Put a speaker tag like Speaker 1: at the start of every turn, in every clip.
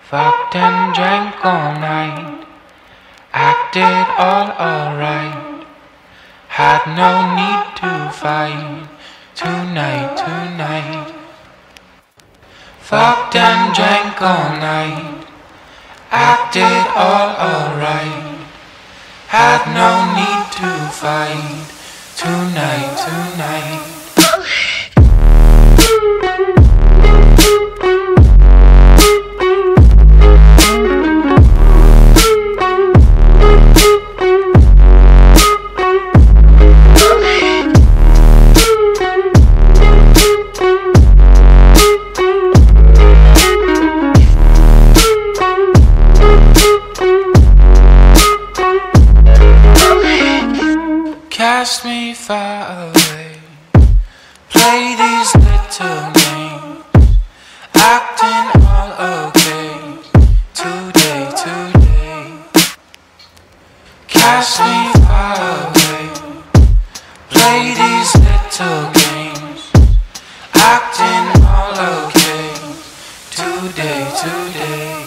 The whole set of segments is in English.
Speaker 1: Fucked and drank all night, acted all alright. Had no need to fight tonight. Fucked and drank all night, acted all alright. Had no need to fight tonight. Cast me far away, play these little games, acting all okay today. Cast me far away, play these little games, acting all okay today.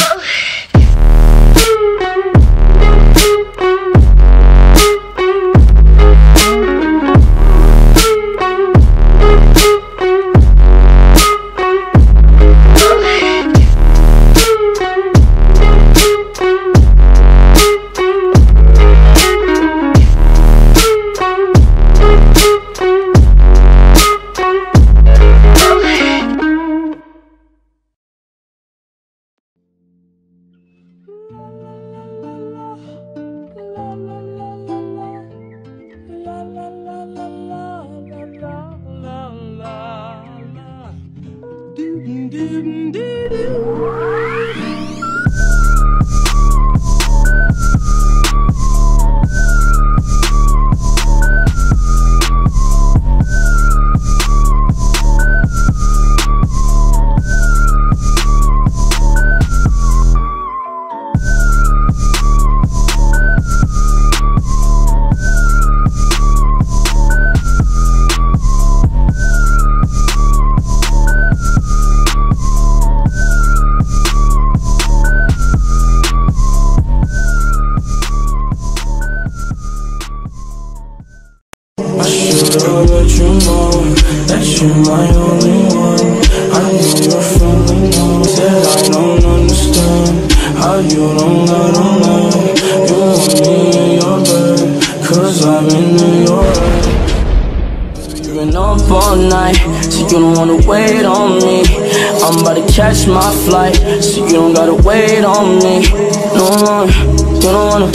Speaker 2: I'll let you know that you're my only one. I know you're feeling low. Said I don't understand how you don't let on that. You want me in your bed, cause I'm in New York. You've been up all night, so you don't wanna wait on me. I'm about to catch my flight, so you don't gotta wait on me. No, you don't wanna.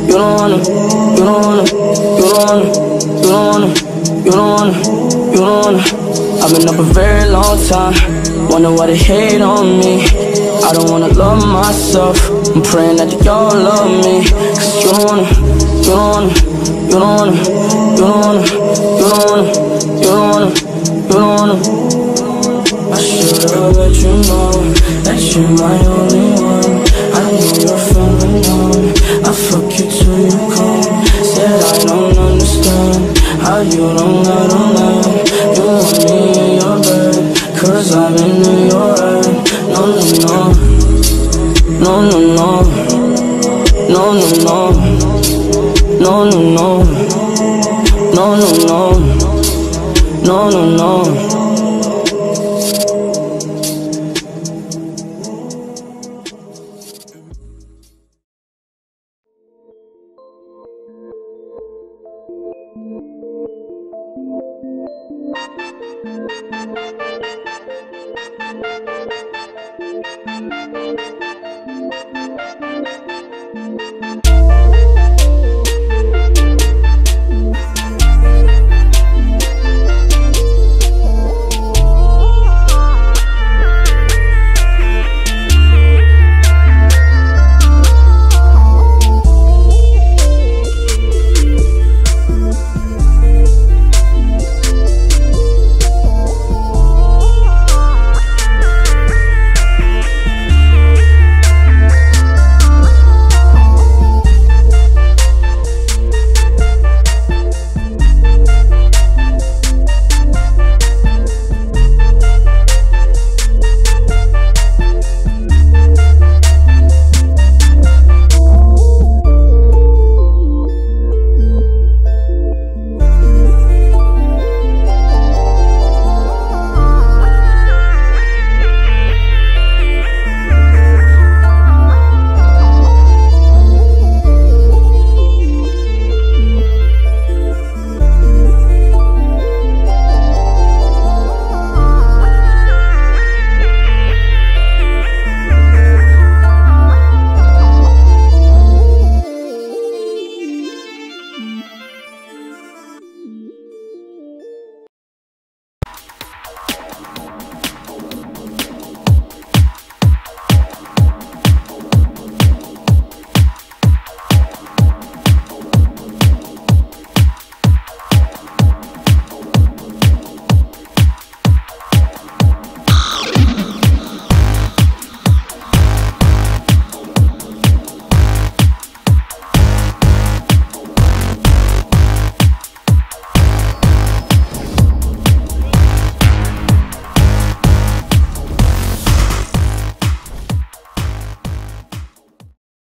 Speaker 2: I've been up a very long time, wonder why they hate on me. I don't wanna love myself, I'm praying that y'all love me. Cause you don't wanna. I should've let you know that you're my only one. I know you're feeling low, I fuck you till you come. Said I don't understand how you don't let on that. You want me in your bed, cause I'm in New York. No.